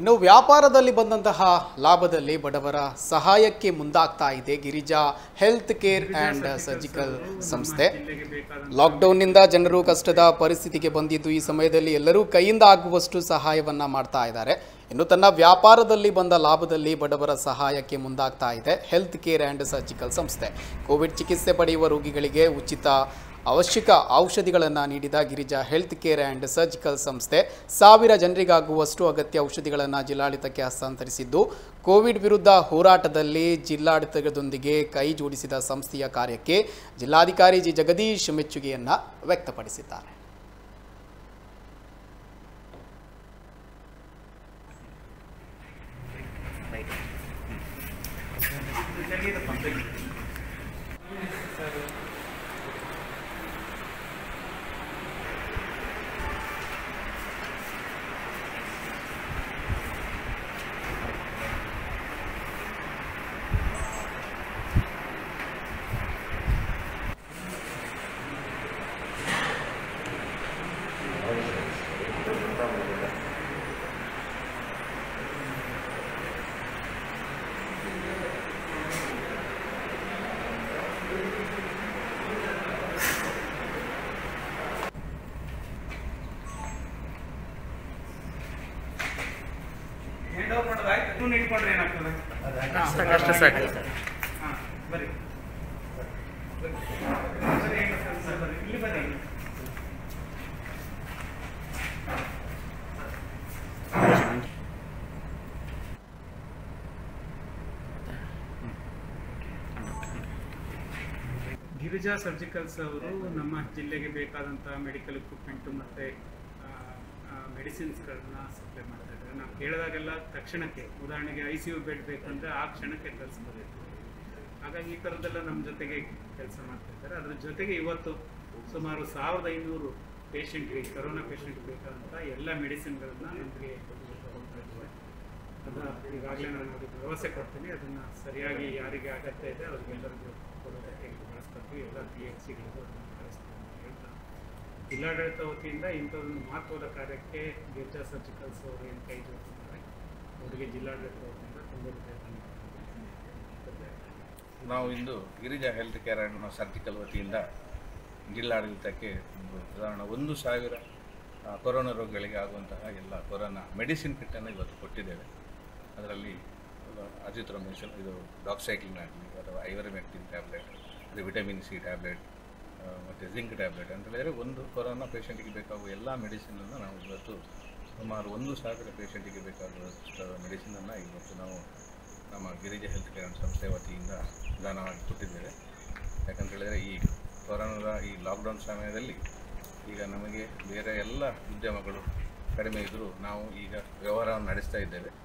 ಇನ್ನು ವ್ಯಾಪಾರದಲ್ಲಿ ಬಂದಂತಹ ಲಾಭದಲ್ಲಿ ಬಡವರ ಸಹಾಯಕ್ಕೆ ಮುಂದಾಗ್ತಾ ಇದೆ Girija health care and surgical ಸಂಸ್ಥೆ. ಲಾಕ್ಡೌನ್ನಿಂದ ಜನರು ಕಷ್ಟದ ಪರಿಸ್ಥಿತಿಗೆ ಬಂದಿದ್ದು ಈ ಸಮಯದಲ್ಲಿ ಎಲ್ಲರೂ ಕೈಯಿಂದ ಆಗುವಷ್ಟು ಸಹಾಯವನ್ನು ಮಾಡ್ತಾ ಇದ್ದಾರೆ. ಇನ್ನು ತನ್ನ ವ್ಯಾಪಾರದಲ್ಲಿ ಬಂದ ಲಾಭದಲ್ಲಿ ಬಡವರ ಸಹಾಯಕ್ಕೆ ಮುಂದಾಗ್ತಾ ಇದೆ ಹೆಲ್ತ್ ಕೇರ್ ಆ್ಯಂಡ್ ಸರ್ಜಿಕಲ್ ಸಂಸ್ಥೆ. ಕೋವಿಡ್ ಚಿಕಿತ್ಸೆ ಪಡೆಯುವ ರೋಗಿಗಳಿಗೆ ಉಚಿತ ಅವಶ್ಯಕ ಔಷಧಿಗಳನ್ನು ನೀಡಿದ Girija health care and surgical ಸಂಸ್ಥೆ 1000 ಜನರಿಗಾಗುವಷ್ಟು ಅಗತ್ಯ ಔಷಧಿಗಳನ್ನು ಜಿಲ್ಲಾಡಳಿತಕ್ಕೆ ಹಸ್ತಾಂತರಿಸಿದ್ದು, ಕೋವಿಡ್ ವಿರುದ್ಧ ಹೋರಾಟದಲ್ಲಿ ಜಿಲ್ಲಾಡಳಿತದೊಂದಿಗೆ ಕೈ ಜೋಡಿಸಿದ ಸಂಸ್ಥೆಯ ಕಾರ್ಯಕ್ಕೆ ಜಿಲ್ಲಾಧಿಕಾರಿ ಜಿ ಜಗದೀಶ್ ಮೆಚ್ಚುಗೆಯನ್ನು ವ್ಯಕ್ತಪಡಿಸಿದ್ದಾರೆ. ಗಿರಿಜಾ ಸರ್ಜಿಕಲ್ಸ್ ಅವರು ನಮ್ಮ ಜಿಲ್ಲೆಗೆ ಬೇಕಾದಂಥ ಮೆಡಿಕಲ್ ಇಕ್ವಿಪ್ಮೆಂಟು ಮತ್ತು ಮೆಡಿಸಿನ್ಸ್ಗಳನ್ನ ಸಪ್ಲೈ ಮಾಡ್ತಾ ಇದ್ದಾರೆ. ನಾವು ಕೇಳಿದಾಗೆಲ್ಲ ತಕ್ಷಣಕ್ಕೆ, ಉದಾಹರಣೆಗೆ ICU ಬೆಡ್ ಬೇಕಂದರೆ ಆ ಕ್ಷಣಕ್ಕೆ ತರಿಸ್ಬೋದಿತ್ತು. ಹಾಗಾಗಿ ಈ ಥರದ್ದೆಲ್ಲ ನಮ್ಮ ಜೊತೆಗೆ ಕೆಲಸ ಮಾಡ್ತಾ ಇದ್ದಾರೆ. ಅದ್ರ ಜೊತೆಗೆ ಇವತ್ತು ಸುಮಾರು 1500 ಪೇಷಂಟ್ಗೆ, ಕರೋನಾ ಪೇಷಂಟ್ಗೆ ಬೇಕಾದಂಥ ಎಲ್ಲ ಮೆಡಿಸಿನ್ಗಳನ್ನು ನಮಗೆ ಕೊಡ್ತಾ ಇದ್ದಾರೆ. ಅದನ್ನು ಈಗಾಗಲೇ ನಾನು ಅದಕ್ಕೆ ವ್ಯವಸ್ಥೆ ಕೊಡ್ತೀನಿ. ಅದನ್ನು ಸರಿಯಾಗಿ ಯಾರಿಗೆ ಅಗತ್ಯ ಇದೆ ಅವ್ರಿಗೆಲ್ಲರಿಗೂ ಕೊಡೋದಕ್ಕೆ ಬಳಸ್ಕೊಳ್ತೀವಿ. ಎಲ್ಲ PHCಗಳಿಗೂ ಅದನ್ನು ಬಳಸ್ತೀವಿ ಅಂತ ಹೇಳ್ತಾ, ಜಿಲ್ಲಾಡಳಿತ ವತಿಯಿಂದ ಇಂಥದ್ದೊಂದು ಮಹತ್ವದ ಕಾರ್ಯಕ್ಕೆ ಗಿರಿಜಾ ಸರ್ಜಿಕಲ್ಸ್ ಅವರು ಏನು ಕೈ ಜೋಡಿಸಿದ್ದಾರೆ, ಅವರಿಗೆ ಜಿಲ್ಲಾಡಳಿತ ವತಿಯಿಂದ ತುಂಬ ನಾವು ಇಂದು Girija health care and surgical ವತಿಯಿಂದ ಜಿಲ್ಲಾಡಳಿತಕ್ಕೆ ಉದಾಹರಣೆ 1000 ಕೊರೋನಾ ರೋಗಿಗಳಿಗೆ ಆಗುವಂತಹ ಎಲ್ಲ ಕೊರೋನಾ ಮೆಡಿಸಿನ್ ಕಿಟ್ಟನ್ನು ಇವತ್ತು ಕೊಟ್ಟಿದ್ದೇವೆ. ಅದರಲ್ಲಿ ಅಜಿಥ್ರೊಮಿಸಿನ್, ಇದು ಡಾಕ್ಸೈಕ್ಲಿನ್ ಆಗಲಿ ಅಥವಾ ಐವರಿಮೆಕ್ಟಿನ್ ಟ್ಯಾಬ್ಲೆಟ್, ಇದು ವಿಟಮಿನ್ C ಟ್ಯಾಬ್ಲೆಟ್ ಮತ್ತು ಜಿಂಕ್ ಟ್ಯಾಬ್ಲೆಟ್ ಅಂತ ಹೇಳಿದರೆ ಒಂದು ಕೊರೋನಾ ಪೇಷಂಟಿಗೆ ಬೇಕಾಗುವ ಎಲ್ಲ ಮೆಡಿಸಿನನ್ನು ನಾವು ಇವತ್ತು ಸುಮಾರು 1000 ಪೇಷಂಟಿಗೆ ಬೇಕಾಗುವಷ್ಟು ಮೆಡಿಸಿನನ್ನು ಇವತ್ತು ನಾವು ನಮ್ಮ ಗಿರಿಜಾ ಹೆಲ್ತ್ ಕೇರ್ ಆ್ಯಂಡ್ ಸಂಸ್ಥೆ ವತಿಯಿಂದ ದಾನವಾಗಿ ಕೊಟ್ಟಿದ್ದೇವೆ. ಯಾಕಂತ ಹೇಳಿದರೆ ಈ ಕೊರೋನಾದ ಈ ಲಾಕ್ಡೌನ್ ಸಮಯದಲ್ಲಿ ಈಗ ನಮಗೆ ಬೇರೆ ಎಲ್ಲ ಉದ್ಯಮಗಳು ಕಡಿಮೆ ಇದ್ದರೂ ನಾವು ಈಗ ವ್ಯವಹಾರವನ್ನು ನಡೆಸ್ತಾ ಇದ್ದೇವೆ.